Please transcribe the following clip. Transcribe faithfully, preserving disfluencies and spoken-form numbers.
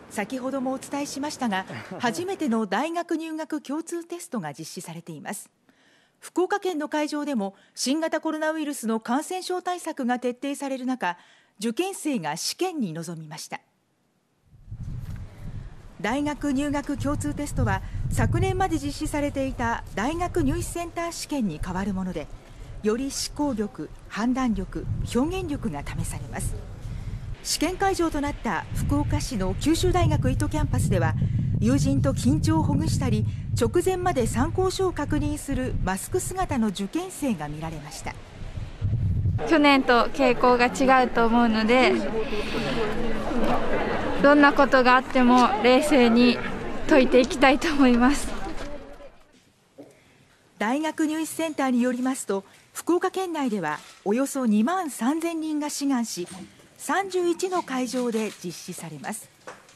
先ほどもお伝えしましたが、初めての大学入学共通テストが実施されています。福岡県の会場でも新型コロナウイルスの感染症対策が徹底される中、受験生が試験に臨みました。大学入学共通テストは昨年まで実施されていた大学入試センター試験に代わるもので、より思考力、判断力、表現力が試されます。試験会場となった福岡市の九州大学糸キャンパスでは、友人と緊張をほぐしたり、直前まで参考書を確認するマスク姿の受験生が見られました。 去年と傾向が違うと思うので、どんなことがあっても冷静に解いていきたいと思います。 大学入試センターによりますと、福岡県内ではおよそにまんさんぜんにんが志願し、さんじゅういちの会場で実施されます。